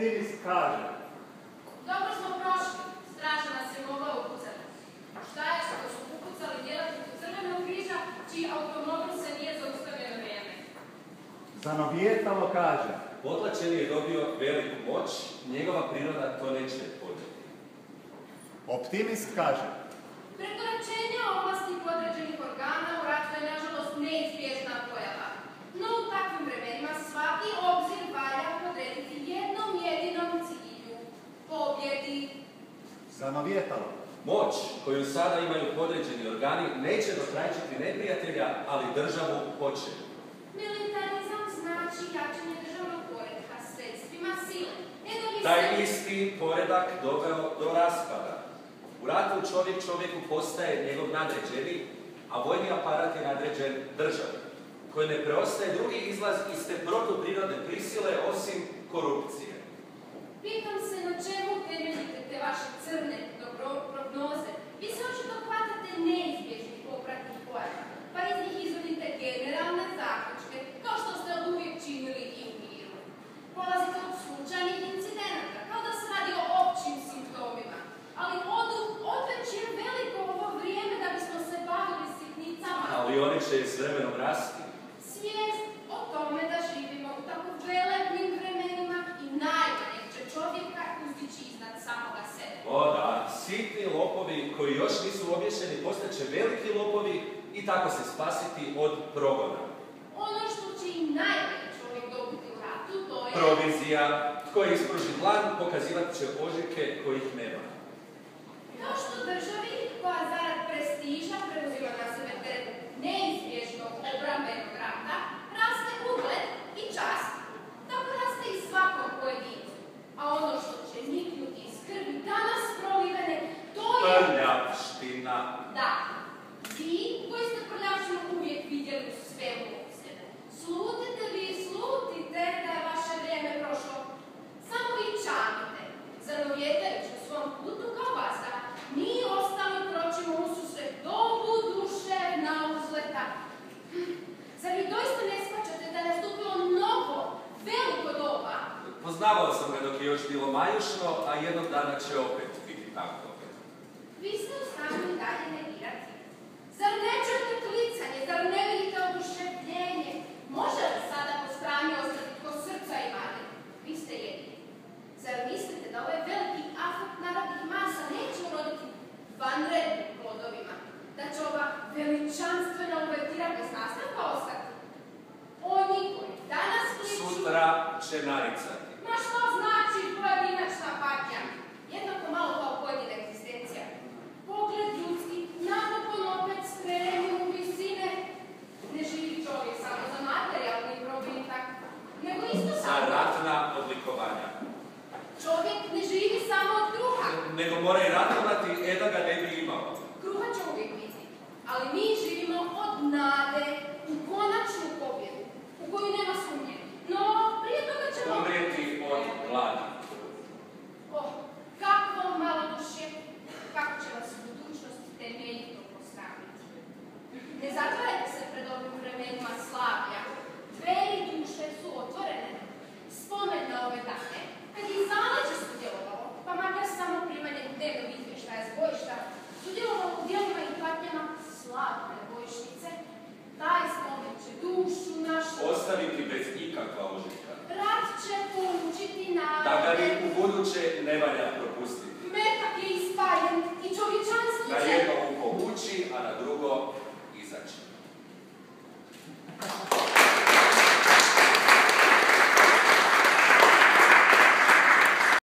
Optimist kaže. Dobro smo prošli. Straža nas je mogla upucati. Šta je što su upucali djelatnicu Crvenog križa, čiji automobil se nije zaustavio na vrijeme? Zanovijetalo kaže. Potlačeni je dobio veliku moć, njegova priroda to neće podnijeti. Optimist kaže. Prekoračenje ovlasti podređenih organa u ratu je nažalost neizbježna pojava. No u takvim vremenima svaki obzir valja podrediti jednom jedinom cilju. Pobjedi. Zanovijetalo. Moć koju sada imaju podređeni organi neće dokrajčiti neprijatelja, ali državu hoće. Militarizam znači jačanje državnog poretka sredstvima sile. Taj isti poredak doveo do raspada. U ratu čovjek čovjeku postaje njegov nadređeni, a vojni aparat je nadređen državi, koji ne preostaje drugi izlaz iz te protuprirodne prisile osim korupcije. Pitam se na čemu temeljite te vaše crne prognoze. Vi se očito hvatate neizbježnih popratnih pojava, pa iz njih izvodite generalne zaključke, kao što ste od uvijek činili i u miru. Polazite od slučajnih incidenata, kao da se radi o općim simptomima. Ali odveć je veliko ovo vrijeme da bismo se bavili sitnicama. Ali oni će s vremenom rasti. Svijest o tome da živimo u tako velebnim vremenima i najmanjeg će čovjeka uzdići iznad samoga sebe. O da, sitni lopovi koji još nisu obješeni postaće veliki lopovi i tako se spasiti od progona. Ono što će i najmanji čovjek dobiti u ratu, to je... Provizija. Tko je ispruži dlan, pokazivat će ožiljke kojih nema. Kao što državi koja zarad prestiža preuzima na sebe teret neizbježnog obrambenog rata, raste ugled i čast, tako raste i svakom pojedincu. A ono što će niknuti iz krvi danas prolivene, to je... Prljavština. Da. Vi koji ste prljavštinu uvijek vidjeli u svemu u sebe. Slutite vi, slutite da je vaše vrijeme prošlo. Samo vi čamite, zanovjetajući u svom putu kao vazda. Mi ostali kročimo ususret dobu duševna uzleta. Zar vi doista ne shvaćate da je nastupilo novo, veliko doba? Poznavao sam ga dok je još bilo majušno, a jednog dana će opet biti tako. Vi ste u stanju i dalje negirati. Zar ne čujete klicanje, zar ne vidite oduševljenje? Može li sada po strani ostati tko srca imate? Vi ste jedini. Zar mislite da ovaj veliki afekt narodnih masa neće uroditi vanrednim plodovima? Da će ova veličanstvena uvertira bez nastavka ostati? Oni koji danas kliču... Sutra će naricati. Ma što znači pojedinačna patnja? Jednako malo kao pojedina egzistencija. Pogled ljudski napokon opet stremi u visine. Ne živi čovjek samo za materijalni probitak, nego isto Za samo... ratna odlikovanja. Čovjek ne živi samo od kruha. Nego mora i ratovati, da ga ne bi imao. Kruha će uvijek biti, ali mi živimo od nade.